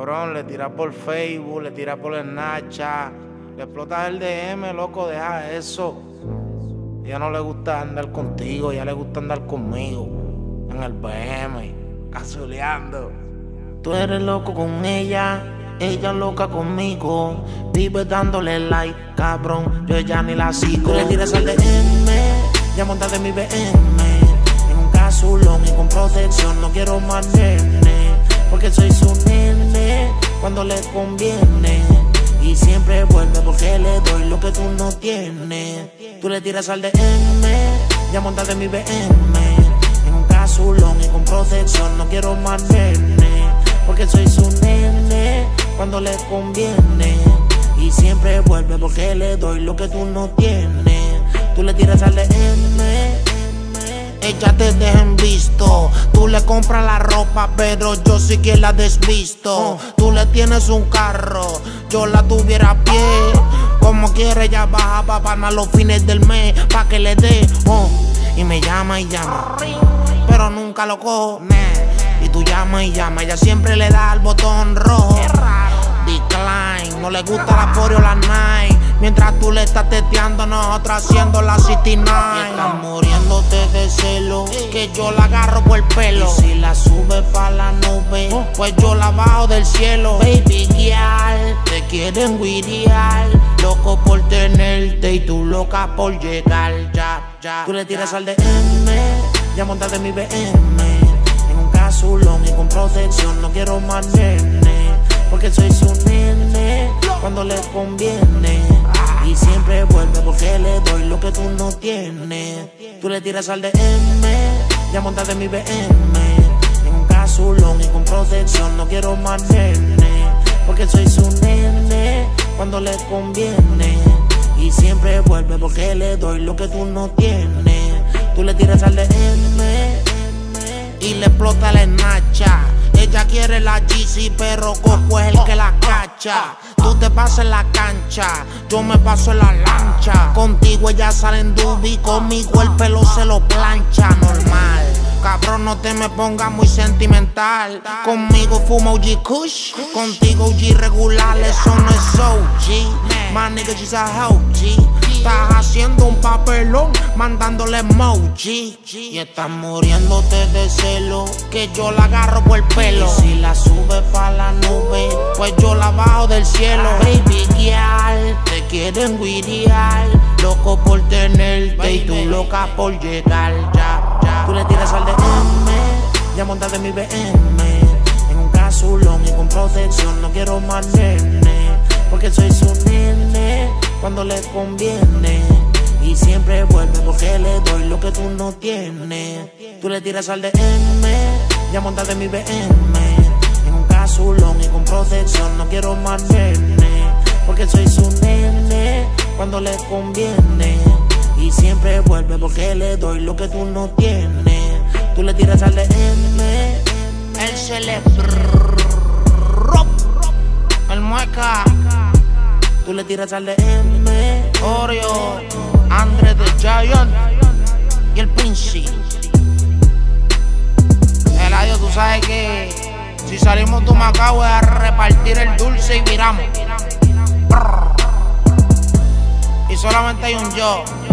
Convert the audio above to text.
Cabrón, le tiras por Facebook, le tiras por el Snapchat, le explotas el DM, loco, deja eso. A ella no le gusta andar contigo, a ella le gusta andar conmigo. En el BM, cazuleando. Tú eres loco con ella loca conmigo. Vive dándole like, cabrón, yo ya ni la sigo. Tú le tiras al DM, ya montate en mi BM. En un casulón y con protección, no quiero más nene. Porque soy su nene cuando le conviene. Y siempre vuelve porque le doy lo que tú no tienes. Tú le tiras al DM, ya montate en mi BM. En un casulón y con protección, no quiero más nene. Porque soy su nene cuando le conviene. Y siempre vuelve porque le doy lo que tú no tienes. Tú le tiras al DM, ella te deja en visto. Tú le compras la ropa, pero yo sí que la desvisto. Tú le tienes un carro, yo la tuviera a pie. Como quiere ella baja pa' ganar los fines del mes, pa' que le dé. Y me llama y llama, pero nunca lo cojo. Y tú llamas y llamas, ella siempre le da al botón rojo. Decline, no le gusta la Foreo o la Nike. Mientras tú le estás teteando, nosotros haciendo la 69. Y estás muriéndote de celo, que yo la agarro por el pelo. Y si la sube pa' la nube, pues yo la bajo del cielo. Baby girl, te quieren guiriar, loco por tenerte y tú loca por llegar. Ya. Tú le tiras al DM, ya montate en mi BM. En un casulón y con protección, no quiero más nene. Porque soy su nene cuando le conviene. Y siempre vuelve porque le doy lo que tú no tienes. Tú le tiras al DM, ya montate en mi BM. En un casulón y con protección, no quiero más nene. Porque soy su nene cuando le conviene. Y siempre vuelve porque le doy lo que tú no tienes. Tú le tiras al DM y le explota el Snapchat. Ella quiere la GC, pero Coco es el que la cacha. Tú te pasas en la cancha, yo me paso en la lancha. Contigo ella sale en dubi, conmigo el pelo se lo plancha. Normal, cabrón, no te me pongas muy sentimental. Conmigo fuma OG Kush, contigo OG regular, eso no es OG. My nigga, she's a OG. Estás haciendo un papelón, mandándole emoji. Y estás muriéndote de celo, que yo la agarro por el pelo. Y si la sube pa' la nube, pues yo la bajo del cielo. Baby girl, te quieren guiriar, loco por tenerte y tú loca por llegar. Ya. Tú le tiras al DM, ya montate en mi BM. En un casulón y con protección, no quiero más nene. Porque soy su nene cuando le conviene. Y siempre vuelve porque le doy lo que tú no tienes. Tú le tiras al DM, ya montate en mi BM. En un casulón y con protección, no quiero más nene. Porque soy su nene cuando le conviene. Y siempre vuelve porque le doy lo que tú no tienes. Tú le tiras al DM, el celebro, el mueca. Tú le tiras al DM, Oreo, André the Giant y el Pinci. Eladio, tú sabes que si salimos de Macao es a repartir el dulce y viramos. Y solamente hay un yo.